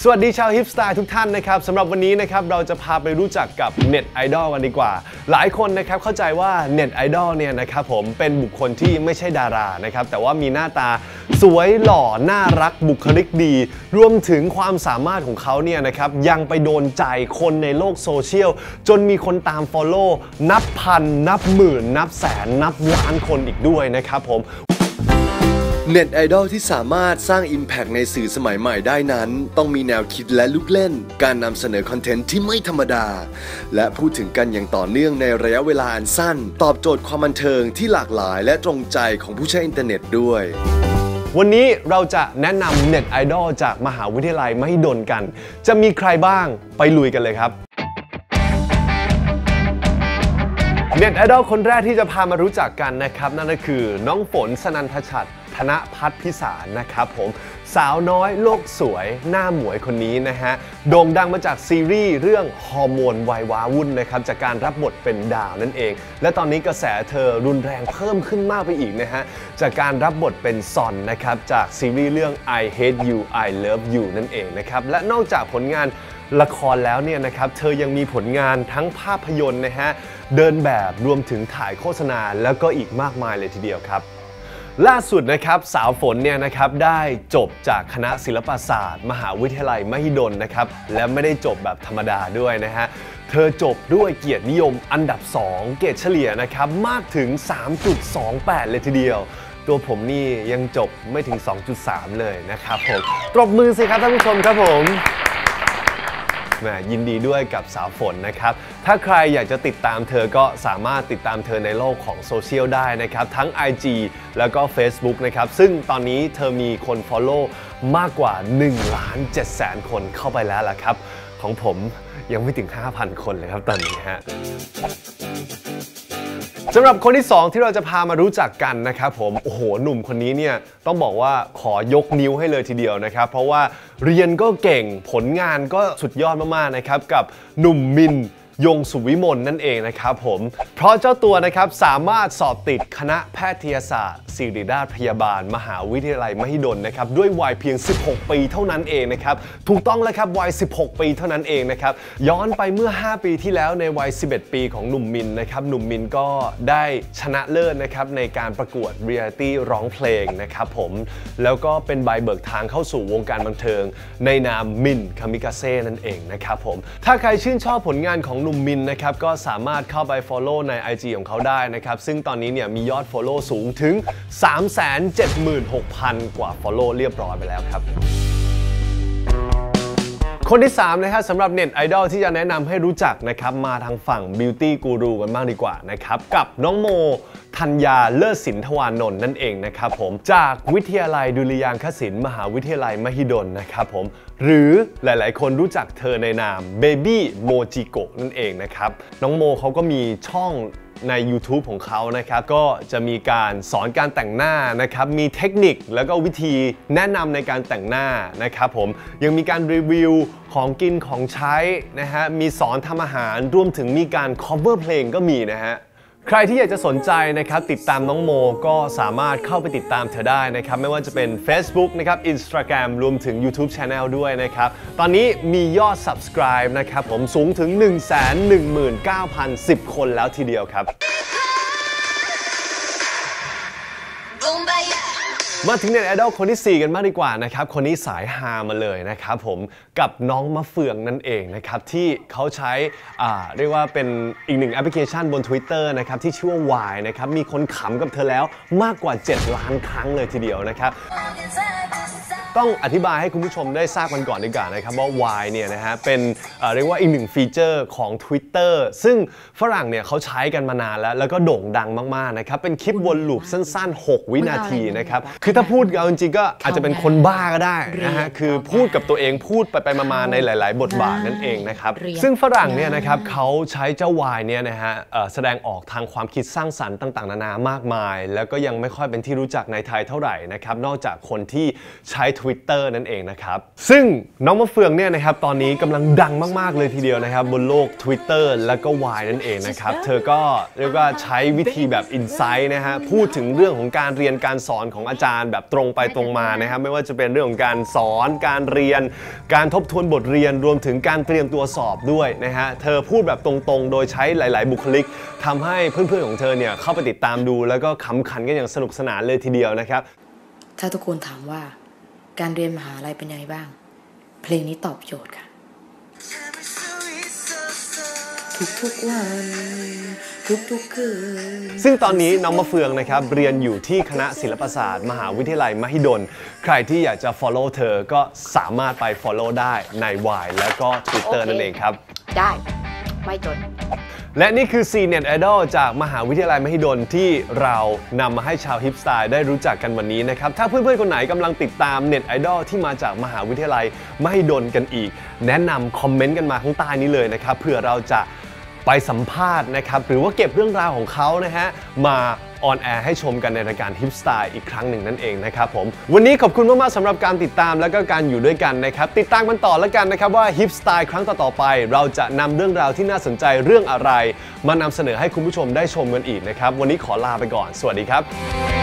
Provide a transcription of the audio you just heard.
สวัสดีชาวฮิปสไตล์ทุกท่านนะครับสำหรับวันนี้นะครับเราจะพาไปรู้จักกับเน็ตไอดอลกันดีกว่าหลายคนนะครับเข้าใจว่าเน็ตไอดอลเนี่ยนะครับผมเป็นบุคคลที่ไม่ใช่ดารานะครับแต่ว่ามีหน้าตาสวยหล่อน่ารักบุคลิกดีรวมถึงความสามารถของเขาเนี่ยนะครับยังไปโดนใจคนในโลกโซเชียลจนมีคนตาม Follow นับพันนับหมื่นนับแสนนับล้านคนอีกด้วยนะครับผมเน็ตไอดอลที่สามารถสร้าง Impact ในสื่อสมัยใหม่ได้นั้นต้องมีแนวคิดและลูกเล่นการนำเสนอคอนเทนต์ที่ไม่ธรรมดาและพูดถึงกันอย่างต่อเนื่องในระยะเวลาอันสั้นตอบโจทย์ความบันเทิงที่หลากหลายและตรงใจของผู้ใช้อินเทอร์เน็ตด้วยวันนี้เราจะแนะนำเน็ตไอดอลจากมหาวิทยาลัยมหิดลกันจะมีใครบ้างไปลุยกันเลยครับเน็ตไอดอลคนแรกที่จะพามารู้จักกันนะครับนั่นก็คือน้องฝนสนันทชัดธนพัฒน์พิสารนะครับผมสาวน้อยโลกสวยหน้าหมวยคนนี้นะฮะโด่งดังมาจากซีรีส์เรื่องฮอร์โมนวัยว้าวุ่นนะครับจากการรับบทเป็นดาวนั่นเองและตอนนี้กระแสเธอรุนแรงเพิ่มขึ้นมากไปอีกนะฮะจากการรับบทเป็นซอนนะครับจากซีรีส์เรื่อง I Hate You I Love You นั่นเองนะครับและนอกจากผลงานละครแล้วเนี่ยนะครับเธอยังมีผลงานทั้งภาพยนตร์นะฮะเดินแบบรวมถึงถ่ายโฆษณาแล้วก็อีกมากมายเลยทีเดียวครับล่าสุดนะครับสาวฝนเนี่ยนะครับได้จบจากคณะศิลปศาสตร์มหาวิทยาลัยมหิดลนะครับและไม่ได้จบแบบธรรมดาด้วยนะฮะเธอจบด้วยเกียรตินิยมอันดับ2เกรดเฉลี่ยนะครับมากถึง 3.28 เลยทีเดียวตัวผมนี่ยังจบไม่ถึง 2.3 เลยนะครับผมตบมือสิครับท่านผู้ชมครับผมยินดีด้วยกับสาวฝนนะครับถ้าใครอยากจะติดตามเธอก็สามารถติดตามเธอในโลกของโซเชียลได้นะครับทั้ง IG แล้วก็ Facebook นะครับซึ่งตอนนี้เธอมีคน Follow มากกว่า 1,700,000 คนเข้าไปแล้วล่ะครับของผมยังไม่ถึง 5,000 คนเลยครับตอนนี้ฮะสำหรับคนที่2ที่เราจะพามารู้จักกันนะครับผมโอ้โหหนุ่มคนนี้เนี่ยต้องบอกว่าขอยกนิ้วให้เลยทีเดียวนะครับเพราะว่าเรียนก็เก่งผลงานก็สุดยอดมากๆนะครับกับหนุ่มมินยงสุวิมลนั่นเองนะครับผมเพราะเจ้าตัวนะครับสามารถสอบติดคณะแพทยศาสตร์ศิริราชพยาบาลมหาวิทยาลัยมหิดลนะครับด้วยวัยเพียง16ปีเท่านั้นเองนะครับถูกต้องแล้วครับวัย16ปีเท่านั้นเองนะครับย้อนไปเมื่อ5ปีที่แล้วในวัย11ปีของหนุ่มมินนะครับหนุ่มมินก็ได้ชนะเลิศนะครับในการประกวดเรียลิตี้ร้องเพลงนะครับผมแล้วก็เป็นใบเบิกทางเข้าสู่วงการบันเทิงในนามมินคามิกาเซ่นั่นเองนะครับผมถ้าใครชื่นชอบผลงานของหนุ่มมินนะครับก็สามารถเข้าไป follow ใน IG ของเขาได้นะครับซึ่งตอนนี้เนี่ยมียอด follow สูงถึง 376,000 กว่า follow เรียบร้อยไปแล้วครับคนที่3นะครับสำหรับเน็ตไอดอลที่จะแนะนำให้รู้จักนะครับมาทางฝั่ง Beauty Guru กันบ้างดีกว่านะครับกับน้องโมธัญญาเลิศสินทวานนท์นั่นเองนะครับผมจากวิทยาลัยดุริยางคศิลป์มหาวิทยาลัยมหิดลนะครับผมหรือหลายๆคนรู้จักเธอในนาม Baby Mojiko นั่นเองนะครับน้องโมเขาก็มีช่องใน YouTube ของเขานะครับก็จะมีการสอนการแต่งหน้านะครับมีเทคนิคแล้วก็วิธีแนะนำในการแต่งหน้านะครับผมยังมีการรีวิวของกินของใช้นะฮะมีสอนทำอาหารรวมถึงมีการ cover เพลงก็มีนะฮะใครที่อยากจะสนใจนะครับติดตามน้องโมก็สามารถเข้าไปติดตามเธอได้นะครับไม่ว่าจะเป็น Facebook นะครับ Instagram รวมถึง YouTube Channel ด้วยนะครับตอนนี้มียอด Subscribe นะครับผมสูงถึง 119,010 คนแล้วทีเดียวครับมาถึงเน็ตไอดอลคนที่4กันมากดีกว่านะครับคนนี้สายฮามาเลยนะครับผมกับน้องมะเฟืองนั่นเองนะครับที่เขาใช้เรียกว่าเป็นอีกหนึ่งแอปพลิเคชันบน Twitter นะครับที่ชื่อว่า Y นะครับมีคนขำกับเธอแล้วมากกว่า7 ล้านครั้งเลยทีเดียวนะครับต้องอธิบายให้คุณผู้ชมได้ทราบกันก่อนดีกว่านะครับว่า Y เนี่ยนะฮะเป็นเรียกว่าอีกหนึ่งฟีเจอร์ของ Twitter ซึ่งฝรั่งเนี่ยเขาใช้กันมานานแล้วก็โด่งดังมากๆนะครับเป็นคลิปวนลูปสั้นๆ6 วินาทีนะครับคือถ้าพูดเอาจริงๆก็อาจจะเป็นคนบ้าก็ได้นะฮะคือพูดกับตัวเองพูดไปมาในหลายๆบทบาทนั่นเองนะครับซึ่งฝรั่งเนี่ยนะครับเขาใช้เจ้า Y เนี่ยนะฮะแสดงออกทางความคิดสร้างสรรค์ต่างๆนานามากมายแล้วก็ยังไม่ค่อยเป็นที่รู้จักในไทยเท่าไหร่นะครับนอกจากคนที่ใช้ Twitter นั่นเองนะครับซึ่งน้องมะเฟืองเนี่ยนะครับตอนนี้กำลังดังมากๆเลยทีเดียวนะครับบนโลก Twitter แล้วก็ Y นั่นเองนะครับเธอก็เรียกว่าใช้วิธีแบบ Insight นะฮะพูดถึงเรื่องของการเรียนการสอนของอาจารย์แบบตรงไปตรงมานะครับไม่ว่าจะเป็นเรื่องของการสอนการเรียนการทบทวนบทเรียนรวมถึงการเตรียมตัวสอบด้วยนะฮะเธอพูดแบบตรงๆโดยใช้หลายๆบุคลิกทำให้เพื่อนๆของเธอเนี่ยเข้าไปติดตามดูแล้วก็ขำขันกันอย่างสนุกสนานเลยทีเดียวนะครับถ้าทุกคนถามว่าการเรียนมหาลัยเป็นยังไงบ้างเพลงนี้ตอบโจทย์ค่ะทุกๆวันทุกๆคืนซึ่งตอนนี้น้องมะเฟืองนะครับเรียนอยู่ที่คณะศิลปศาสตร์มหาวิทยาลัยมหิดลใครที่อยากจะ follow เธอก็สามารถไป follow ได้ใน Y แล้วก็ Twitter นั่นเองครับได้ไม่จนและนี่คือ Net Idol จากมหาวิทยาลัยมหิดลที่เรานำมาให้ชาวฮิปสไตล์ได้รู้จักกันวันนี้นะครับถ้าเพื่อนๆคนไหนกำลังติดตาม Net Idol ที่มาจากมหาวิทยาลัยมหิดลกันอีกแนะนำคอมเมนต์กันมาข้างใต้นี้เลยนะครับเพื่อเราจะไปสัมภาษณ์นะครับหรือว่าเก็บเรื่องราวของเขานะฮะมาออนแอร์ให้ชมกันในรายการฮิปสไตล์อีกครั้งหนึ่งนั่นเองนะครับผมวันนี้ขอบคุณมากๆสำหรับการติดตามและก็การอยู่ด้วยกันนะครับติดตามกันต่อแล้วกันนะครับว่าฮิปสไตล์ครั้งต่อๆไปเราจะนำเรื่องราวที่น่าสนใจเรื่องอะไรมานำเสนอให้คุณผู้ชมได้ชมกันอีกนะครับวันนี้ขอลาไปก่อนสวัสดีครับ